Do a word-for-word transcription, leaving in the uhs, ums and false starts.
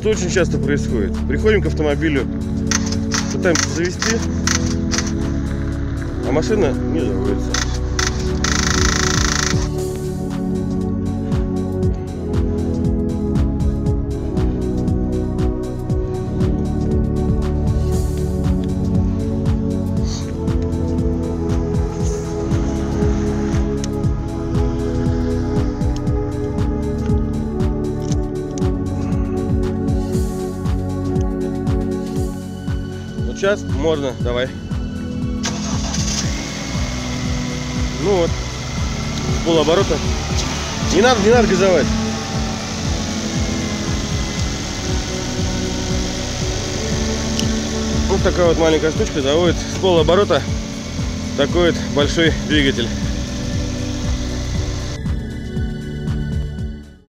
Что очень часто происходит? Приходим к автомобилю, пытаемся завести, а машина не заводится. Сейчас можно, давай. Ну вот, с полуоборота. Не надо, не надо газовать. Вот такая вот маленькая штучка заводит с полуоборота такой вот большой двигатель.